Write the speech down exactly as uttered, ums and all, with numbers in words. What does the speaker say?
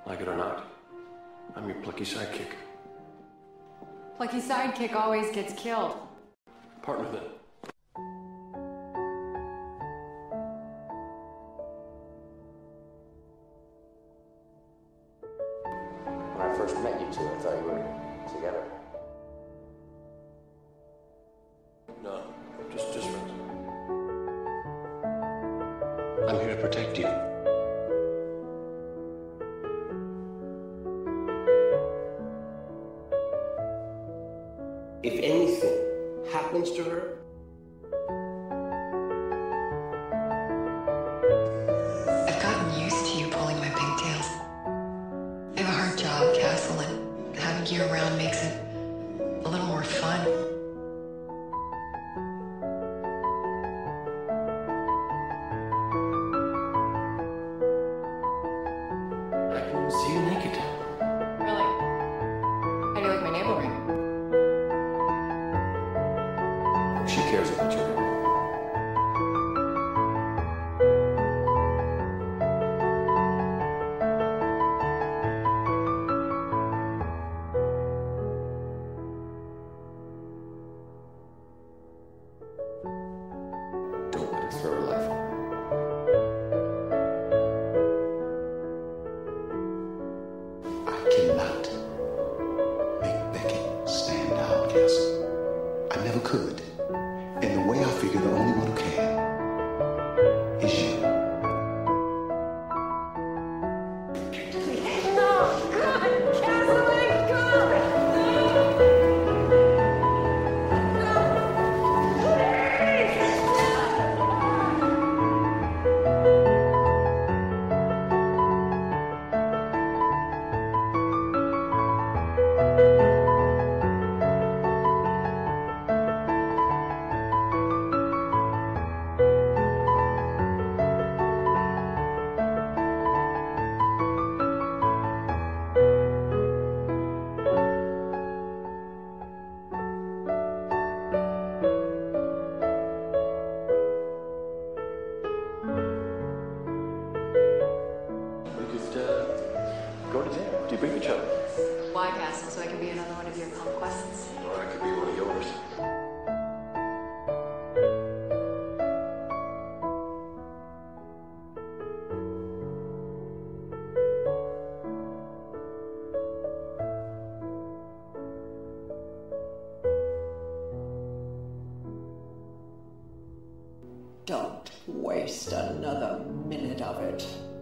Like it or not, I'm your plucky sidekick. Plucky sidekick always gets killed. Partner then. When I first met you two, I thought you were together. No, just, just friends. I'm here to protect you. If anything happens to her, I've gotten used to you pulling my pigtails. I have a hard job, Castle, and having you around makes it a little more fun. I can see you naked. Really? How do you like my navel ring? She cares about you. Don't let her throw her life away. I cannot make Becky stand down, Castle. I never could. And the way I figure the only one who can is you. No! God! Castle, let go! We could, uh, go to dinner. Debrief each other. Why, Castle? So I can be another one of your conquests? Or I could be one of yours. Don't waste another minute of it.